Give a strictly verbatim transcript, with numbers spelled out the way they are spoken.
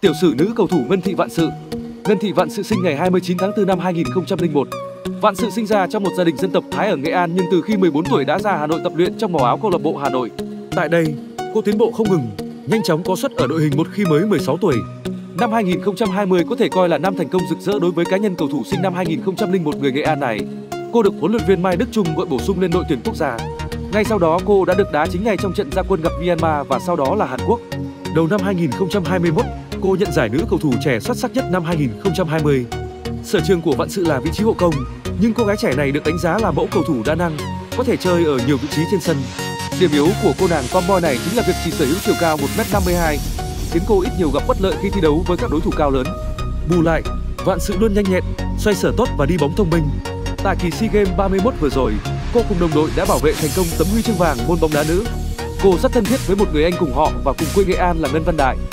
Tiểu sử nữ cầu thủ Ngân Thị Vạn Sự. Ngân Thị Vạn Sự sinh ngày hai mươi chín tháng tư năm hai nghìn không trăm lẻ một. Vạn Sự sinh ra trong một gia đình dân tộc Thái ở Nghệ An, nhưng từ khi mười bốn tuổi đã ra Hà Nội tập luyện trong màu áo câu lạc bộ Hà Nội. Tại đây, cô tiến bộ không ngừng, nhanh chóng có suất ở đội hình một khi mới mười sáu tuổi. Năm hai nghìn không trăm hai mươi có thể coi là năm thành công rực rỡ đối với cá nhân cầu thủ sinh năm hai nghìn không trăm lẻ một người Nghệ An này. Cô được huấn luyện viên Mai Đức Chung gọi bổ sung lên đội tuyển quốc gia. Ngay sau đó cô đã được đá chính ngay trong trận ra quân gặp Myanmar và sau đó là Hàn Quốc. Đầu năm hai nghìn không trăm hai mươi mốt, cô nhận giải nữ cầu thủ trẻ xuất sắc nhất năm hai nghìn không trăm hai mươi. Sở trường của Vạn Sự là vị trí hộ công, nhưng cô gái trẻ này được đánh giá là mẫu cầu thủ đa năng, có thể chơi ở nhiều vị trí trên sân. Điểm yếu của cô nàng tomboy này chính là việc chỉ sở hữu chiều cao một mét năm mươi hai, khiến cô ít nhiều gặp bất lợi khi thi đấu với các đối thủ cao lớn. Bù lại, Vạn Sự luôn nhanh nhẹn, xoay sở tốt và đi bóng thông minh. Tại kỳ SEA Games ba mươi mốt vừa rồi, cô cùng đồng đội đã bảo vệ thành công tấm huy chương vàng môn bóng đá nữ. Cô rất thân thiết với một người anh cùng họ và cùng quê Nghệ An là Ngân Văn Đại.